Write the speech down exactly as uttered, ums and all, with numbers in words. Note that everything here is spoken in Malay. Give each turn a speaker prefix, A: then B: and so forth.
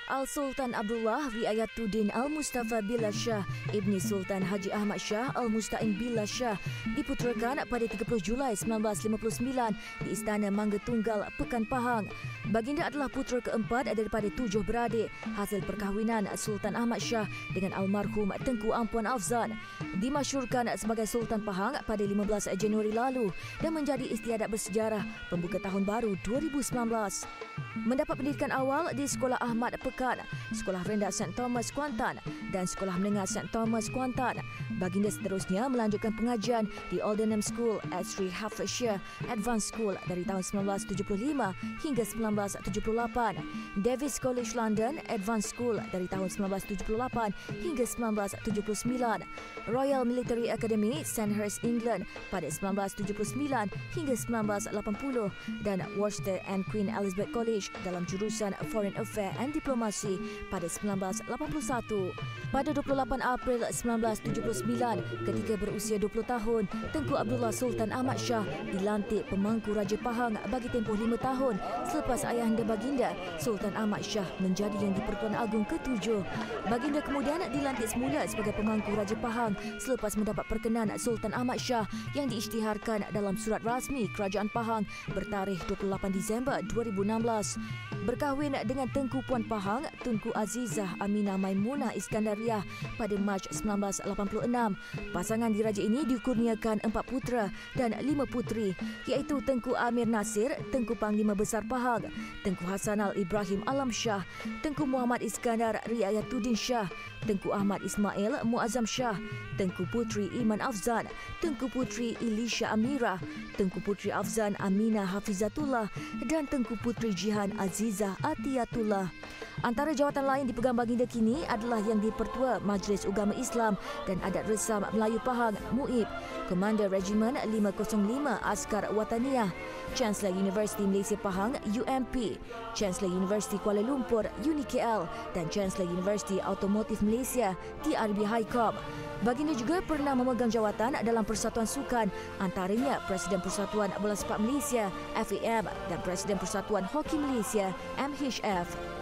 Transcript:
A: Al-Sultan Abdullah Riayatuddin Al-Mustafa Billah Shah Ibni Sultan Haji Ahmad Shah Al-Mustain Billah Shah diputerakan pada tiga puluh Julai seribu sembilan ratus lima puluh sembilan di Istana Mangga Tunggal, Pekan Pahang. Baginda adalah putera keempat daripada tujuh beradik hasil perkahwinan Sultan Ahmad Shah dengan almarhum Tengku Ampuan Afzan. Dimasyhurkan sebagai Sultan Pahang pada lima belas Januari lalu dan menjadi istiadat bersejarah pembuka tahun baru dua ribu sembilan belas. Mendapat pendidikan awal di Sekolah Ahmad Pekan, Sekolah Rendah Saint Thomas Kuantan dan Sekolah Menengah Saint Thomas Kuantan. Baginda seterusnya melanjutkan pengajian di Aldenham School at Sri Hertfordshire Advanced School dari tahun seribu sembilan ratus tujuh puluh lima hingga seribu sembilan ratus tujuh puluh lapan, Davis College London Advanced School dari tahun seribu sembilan ratus tujuh puluh lapan hingga seribu sembilan ratus tujuh puluh sembilan, Royal Military Academy Sandhurst England pada seribu sembilan ratus tujuh puluh sembilan hingga seribu sembilan ratus lapan puluh dan Worcester and Queen Elizabeth College dalam jurusan Foreign Affairs and Diplomasi pada seribu sembilan ratus lapan puluh satu. Pada dua puluh lapan April seribu sembilan ratus tujuh puluh sembilan, ketika berusia dua puluh tahun, Tengku Abdullah Sultan Ahmad Shah dilantik pemangku Raja Pahang bagi tempoh lima tahun selepas ayahanda baginda Sultan Ahmad Shah menjadi Yang di-Pertuan Agong ketujuh. Baginda kemudian dilantik semula sebagai pemangku Raja Pahang selepas mendapat perkenan Sultan Ahmad Shah yang diisytiharkan dalam surat rasmi Kerajaan Pahang bertarikh dua puluh lapan Disember dua ribu enam belas. Berkahwin dengan Tengku Puan Pahang Tunku Azizah Aminah Maimunah Iskandariah pada Mac seribu sembilan ratus lapan puluh enam. Pasangan diraja ini dikurniakan empat putera dan lima puteri, iaitu Tengku Amir Nasir, Tengku Panglima Besar Pahang, Tengku Hasanal Ibrahim Alam Shah, Tengku Muhammad Iskandar Riayatuddin Shah, Tengku Ahmad Ismail Muazzam Shah, Tengku Puteri Iman Afzan, Tengku Puteri Ilisha Amirah, Tengku Puteri Afzan Aminah Hafizatullah dan Tengku Puteri Jihan Azizah Atiyatullah. Antara jawatan lain dipegang baginda kini adalah Yang di-Pertua Majlis Ugama Islam dan Adat Resam Melayu Pahang M U I P, Komander Regimen lima kosong lima Askar Wataniah, Chancellor Universiti Malaysia Pahang U M P, Chancellor Universiti Kuala Lumpur U N I K L dan Chancellor Universiti Automotif Malaysia T R B Highcom. Baginda juga pernah memegang jawatan dalam Persatuan Sukan, antaranya Presiden Persatuan Bola Sepak Malaysia F A M dan Presiden Persatuan Hoki Malaysia M H F.